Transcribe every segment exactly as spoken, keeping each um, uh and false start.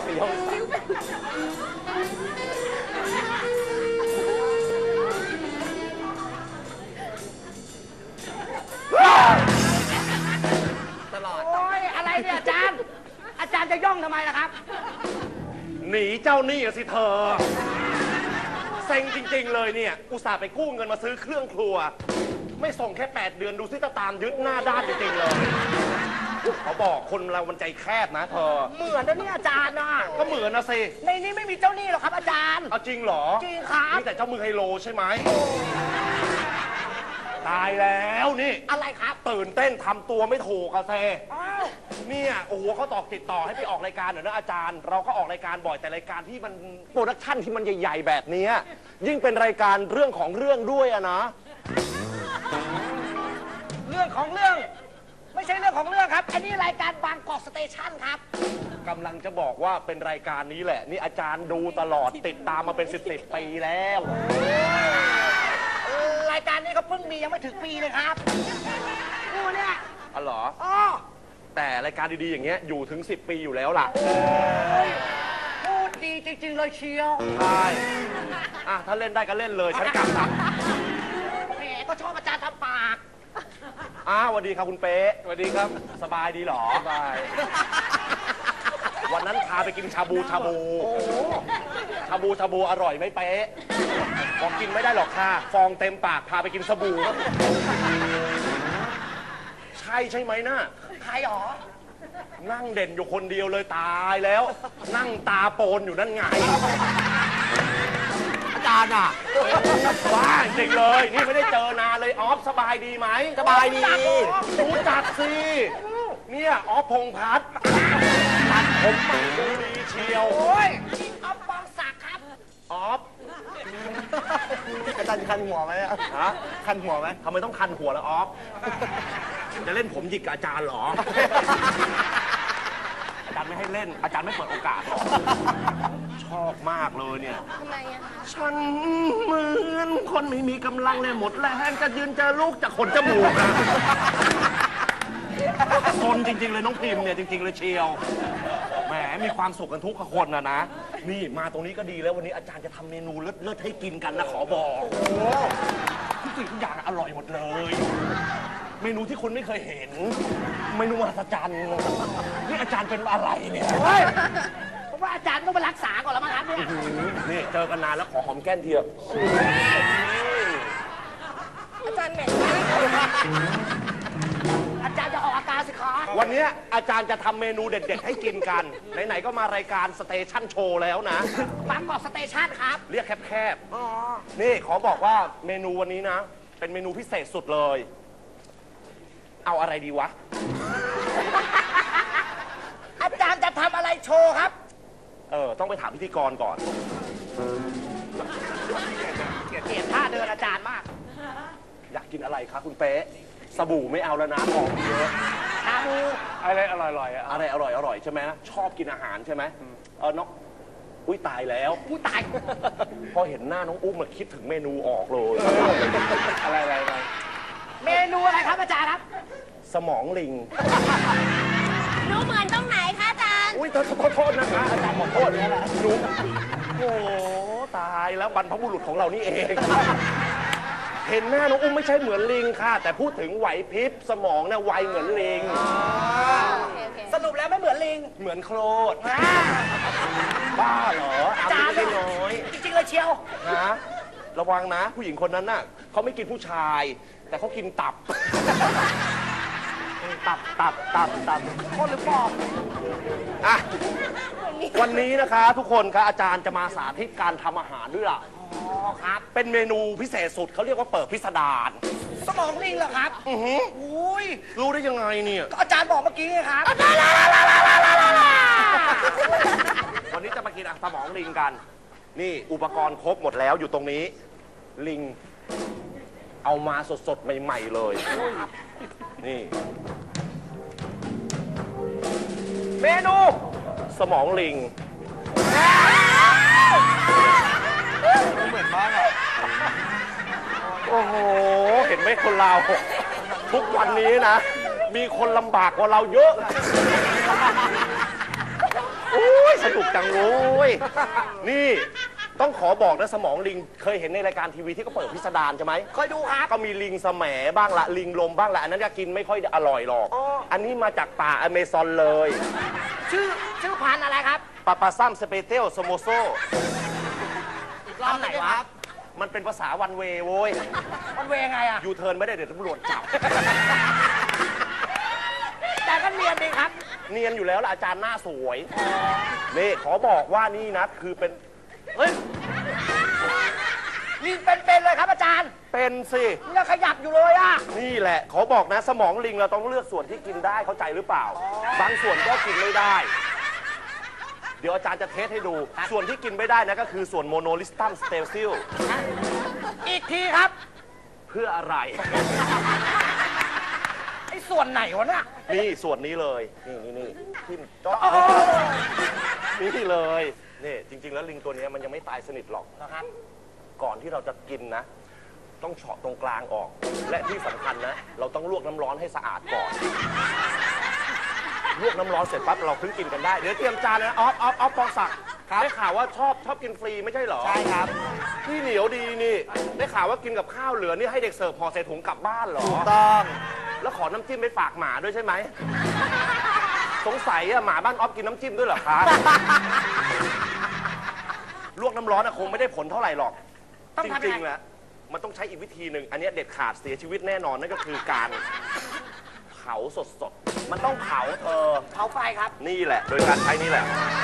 สี่องศาตลอดโอ้ยอะไรเนี่ยอาจารย์อาจารย์จะย่องทำไมล่ะครับหนีเจ้าหนี้สิเธอเซ็งจริงๆเลยเนี่ยอุตส่าห์ไปกู้เงินมาซื้อเครื่องครัวไม่ส่งแค่แปดเดือนดูซิตาตามยึดหน้าด้านจริงๆเลยเขาบอกคนเรามันใจแคบนะเธอเหมือนนะเนี่ยอาจารย์นะก็เหมือนนะสิในนี้ไม่มีเจ้าหนี้หรอกครับอาจารย์เอาจริงเหรอจริงครับมีแต่เจ้ามือไฮโลใช่ไหมตายแล้วนี่อะไรครับตื่นเต้นทำตัวไม่ถูกอะเซเนี่ยโอ้โหเขาตอกติดต่อให้ไปออกรายการหน่อยนะอาจารย์เราก็ออกรายการบ่อยแต่รายการที่มันโปรดักชั่นที่มันใหญ่ๆแบบนี้ยิ่งเป็นรายการเรื่องของเรื่องด้วยอะนะเรื่องของเรื่องไม่ใช่เรื่องของเรื่องครับอันนี้รายการบางกอกสเตชันครับกำลังจะบอกว่าเป็นรายการนี้แหละนี่อาจารย์ดูตลอดติดตามมาเป็นสิบสิบปีแล้วรายการนี้เขาเพิ่งมียังไม่ถึงปีเลยครับดูเนี่ยอ๋อเหรออ๋อแต่รายการดีๆอย่างเงี้ยอยู่ถึงสิบปีอยู่แล้วล่ะพูดดีจริงๆเลยเชียวใช่อ่ะถ้าเล่นได้ก็เล่นเลยฉันกลับตังแหมก็ชอบอาจารย์ทำปากอ้าวสวัสดีครับคุณเป๊ะสวัสดีครับสบายดีหรอสบายวันนั้นพาไปกินชาบูชาบูชาบูชาบูอร่อยไหมเป๊ะบอกกินไม่ได้หรอกค่ะฟองเต็มปากพาไปกินสบู่ใช่ใช่ไหมนะใครหรอนั่งเด่นอยู่คนเดียวเลยตายแล้วนั่งตาโปนอยู่นั่นไงอาจารย์อ่ะว้าจริงเลยนี่ไม่ได้เจอนานเลยออฟสบายดีไหมสบายดีรู้จักสิเนี่ยออฟพงษ์พัฒน์ตัดผมมาดูดีเชียวโอ้ยออฟปองศักดิ์ครับออฟอาจารย์คันหัวไหมอะฮะคันหัวไหมทำไมต้องคันหัวล่ะออฟจะเล่นผมหยิกกับอาจารย์หรออาจารย์ไม่ให้เล่นอาจารย์ไม่เปิดโอกาสหรอชอบมากเลยเนี่ยทำไมอะฉันเหมือนคนไม่มีกำลังเลยหมดแรงจะยืนเจอลูกจากขนจมูกอะซนจริงๆเลยน้องพิมเนี่ยจริงๆเลยเชียวแหมมีความสุขกันทุกคนนะนะนี่มาตรงนี้ก็ดีแล้ววันนี้อาจารย์จะทำเมนูเลิศๆให้กินกันนะขอบอกทุกสิ่งทุกอย่างอร่อยหมดเลยเมนูที่คุณไม่เคยเห็นเมนูมหัศจรรย์นี่อาจารย์เป็นอะไรเนี่ยเพราะว่าอาจารย์ต้องไปรักษาก่อนแล้วมั้งครับเนี่ยนี่เจอกันนานแล้วขอหอมแก้มทีเถอะอาจารย์เหม็นอาจารย์จะออกอาการสิคะวันนี้อาจารย์จะทำเมนูเด็ดๆให้กินกันไหนๆก็มารายการสเตชันโชว์แล้วนะบางกอกสเตชันครับเรียกแคบๆอ๋อนี่ขอบอกว่าเมนูวันนี้นะเป็นเมนูพิเศษสุดเลยเอาอะไรดีวะอาจารย์จะทำอะไรโชว์ครับเออต้องไปถามพิธีกรก่อนเกลียดท่าเดินอาจารย์มากอยากกินอะไรครับคุณเป๊ะสบู่ไม่เอาแล้วนะของเยอะชาบูอะไรอร่อยๆอะไรอร่อยอร่อยใช่ไหมชอบกินอาหารใช่ไหมเออน้องอุ้ยตายแล้วอุ้ยตายพอเห็นหน้าน้องอุ้มมาคิดถึงเมนูออกเลยอะไรอะไรอะไรเมนูอะไรครับอาจารย์ครับสมองลิงหนูเหมือนตรงไหนคะอาจารย์อุ้ยขอโทษนะคะอาจารย์ขอโทษนะหนูโอ้ตายแล้วบรรพบุรุษของเรานี่เองเห็นหน้าน้องอุ้มไม่ใช่เหมือนลิงค่ะแต่พูดถึงไหวพริบสมองเนี่ยไวเหมือนลิงสรุปแล้วไม่เหมือนลิงเหมือนโคลดบ้าเหรออาจารย์น้อยจริงๆเลยเชียวนะระวังนะผู้หญิงคนนั้นน่ะเขาไม่กินผู้ชายแต่เขากินตับตับตับตับตับคนหรือปอบอ่ะวันนี้นะคะทุกคนครับอาจารย์จะมาสาธิตการทำอาหารด้วยล่ะอ๋อครับเป็นเมนูพิเศษสุดเขาเรียกว่าเปิดพิสดารสมองลิงเหรอครับอือหืออุ้ยรู้ได้ยังไงเนี่ยอาจารย์บอกเมื่อกี้ไงครับวันนี้จะมากินสมองลิงกันนี่อุปกรณ์ครบหมดแล้วอยู่ตรงนี้ลิงเอามาสดๆใหม่ๆเลยนี่เมนูสมองลิงเหมือนมากอ่ะโอ้โหเห็นไหมคนเราทุกวันนี้นะมีคนลำบากกว่าเราเยอะโอ้ยสนุกจังโว้ยนี่ต้องขอบอกนะสมองลิงเคยเห็นในรายการทีวีที่เขาเปิดพิสดารใช่ไหมเคยดูครับก็มีลิงแสมบ้างละลิงลมบ้างละอันนั้นจะกินไม่ค่อยอร่อยหรอกอันนี้มาจากป่าอเมซอนเลยชื่อชื่อพันธุ์อะไรครับปาปาซัมสเปเตลสโมโซรอบไหนวะมันเป็นภาษาวันเวโว้ยวันเวไงอะยูเทิร์นไม่ได้เดี๋ยวตำรวจจับแต่ก็เนียนดีครับเนียนอยู่แล้วล่ะอาจารย์หน้าสวยนี่ขอบอกว่านี่นะคือเป็นเฮ้ยลิงเป็นๆเลยครับอาจารย์เป็นสิยังขยับอยู่เลยอ่ะนี่แหละขอบอกนะสมองลิงเราต้องเลือกส่วนที่กินได้เข้าใจหรือเปล่าบางส่วนก็กินไม่ได้เดี๋ยวอาจารย์จะเทสให้ดูส่วนที่กินไม่ได้นะก็คือส่วนโมโนลิสตัมสเตลซิลอีกทีครับเพื่ออะไรไอ้ส่วนไหนวะน่ะนี่ส่วนนี้เลยนี่นี่นี่ทิ่มจ๊อกนี่เลยนี่จริงๆแล้วลิงตัวนี้มันยังไม่ตายสนิทหรอกนะครับก่อนที่เราจะกินนะต้องเฉาะตรงกลางออกและที่สำคัญนะเราต้องลวกน้ำร้อนให้สะอาดก่อนลวกน้ำร้อนเสร็จปั๊บเราเพิ่งกินกันได้เดี๋ยวเตรียมจานนะออฟออฟออฟปองศักดิ์ได้ข่าวว่าชอบชอบกินฟรีไม่ใช่หรอใช่ครับที่เหนียวดีนี่ได้ข่าวว่ากินกับข้าวเหลือนี่ให้เด็กเสิร์ฟห่อใส่ถุงกลับบ้านเหรอถูกต้องแล้วขอน้ำจิ้มไปฝากหมาด้วยใช่ไหมสงสัยอะหมาบ้านออฟกินน้ำจิ้มด้วยเหรอคะลวกน้ำร้อนคงไม่ได้ผลเท่าไหร่หรอกจริงๆแหละมันต้องใช้อีกวิธีหนึ่งอันนี้เด็ดขาดเสียชีวิตแน่นอนนั่นก็คือการเผาสดๆมันต้องเผาเธอเผาไฟครับนี่แหละโดยการใช้นี่แหละ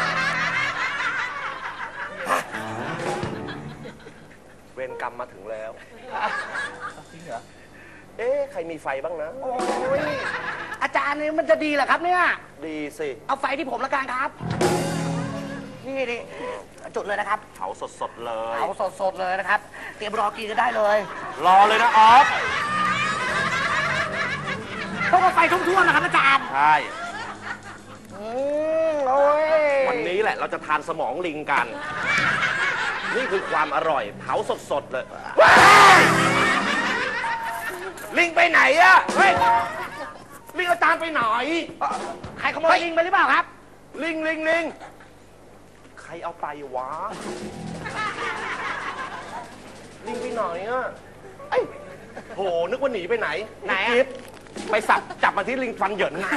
เวรกรรมมาถึงแล้วจริงเหรอเอ๊ะใครมีไฟบ้างนะโอ้ยอาจารย์นี่มันจะดีเหรอครับเนี่ยดีสิเอาไฟที่ผมละกันครับนี่นี่จุดเลยนะครับเผาสดๆเลยเผาสดๆเลยนะครับเตรียมรอกินก็ได้เลยรอเลยนะออฟต้องเอาไฟทุ่มๆนะครับอาจารย์ใช่โอ้ยวันนี้แหละเราจะทานสมองลิงกันนี่คือความอร่อยเผาสดๆเลยลิงไปไหนอะเฮ้ยลิงอาจารย์ไปไหนใครขโมยลิงไปหรือเปล่าครับลิงลิงลิงใครเอาไปวะลิงไปไหนอะไอ้โหนึกว่าหนีไปไหนไหนไปสับจับมาที่ลิงฟันเหยินไง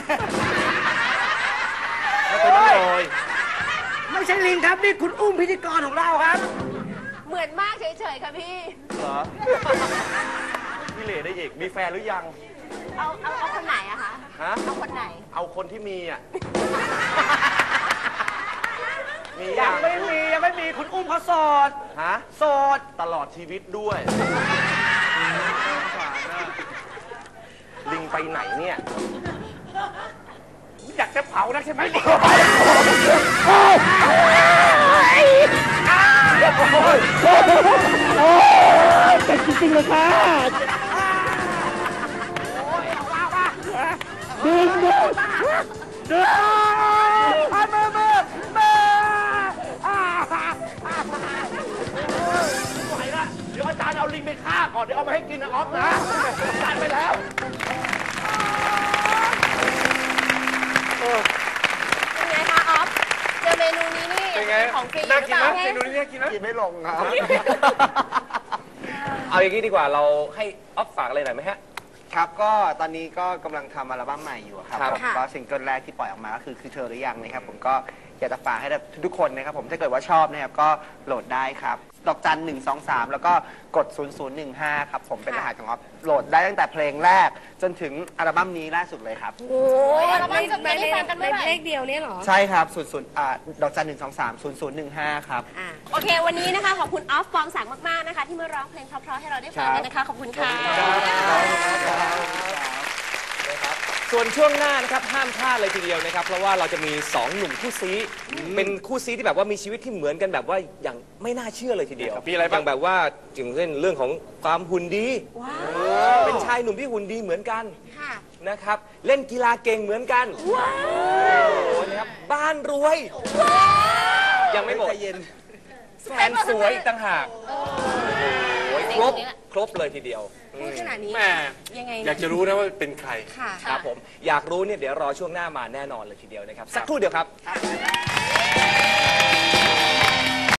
ไม่เป็นไรเลยไม่ใช่ลิงครับนี่คุณอุ้มพิธีกรของเราครับเหมือนมากเฉยๆค่ะพี่เหรอพี่เหล่ได้อีกมีแฟนหรือยังเอาเอาเอาคนไหนอะคะฮะเอาคนไหนเอาคนที่มีอะยังไม่มียังไม่มีคุณอุ้มเขาโสดฮะโสดตลอดชีวิตด้วยลิงไปไหนเนี่ยอยากจะเผานะใช่ไหมเจ็บจริงๆเลยค่ะดึงดึงดึงมามามามาไหวละเดี๋ยวอาจารย์เอาลิงไปฆ่าก่อนเดี๋ยวเอามาให้กินนะออฟนะอาจารย์ไปแล้วเป็นไงคะออฟเจอเมนูนี้นี่ของฟรีหรือเปล่าเมนูนี้กินนะกินไม่ลงครับเอาอย่างนี้ดีกว่าเราให้ออฟฝากอะไรหน่อยไหมฮะครับก็ตอนนี้ก็กำลังทำอัลบั้มใหม่อยู่ครับผมก็ซิงเกิลแรกที่ปล่อยออกมาก็คือคือเธอหรือยังนะครับผมก็อยากจะฝากให้ทุกคนนะครับผมถ้าเกิดว่าชอบนะครับก็โหลดได้ครับดอกจันหนึ่งสองสามแล้วก็กดศูนย์ศูนย์หนึ่งห้าครับผมเป็นรหัสของออฟโหลดได้ตั้งแต่เพลงแรกจนถึงอัลบั้มนี้ล่าสุดเลยครับโอ้ยอัลบั้มจะไม่ได้ฟังกันเมื่อไหร่เลขเดียวเนี่ยหรอใช่ครับศูนย์ศูนย์อ่าดอกจันหนึ่งสองสามศูนย์ศูนย์หนึ่งห้าครับโอเควันนี้นะคะขอบคุณออฟปองศักดิ์มากๆนะคะที่มาร้องเพลงเพราะๆให้เราได้ฟังกันนะคะขอบคุณค่ะส่วนช่วงหน้านะครับห้ามพลาดเลยทีเดียวนะครับเพราะว่าเราจะมีสองหนุ่มคู่ซีเป็นคู่ซีที่แบบว่ามีชีวิตที่เหมือนกันแบบว่าอย่างไม่น่าเชื่อเลยทีเดียวมีอะไรบ้างแบบว่าอย่างเช่นเรื่องของความหุ่นดีเป็นชายหนุ่มที่หุ่นดีเหมือนกันนะครับเล่นกีฬาเก่งเหมือนกันนะครับบ้านรวยยังไม่หมดแฟนสวยต่างหากครบครบเลยทีเดียวขนาดนี้แม่อยากจะรู้นะว่าเป็นใครครับผมอยากรู้เนี่ยเดี๋ยวรอช่วงหน้ามาแน่นอนเลยทีเดียวนะครับสักครู่เดียวครับ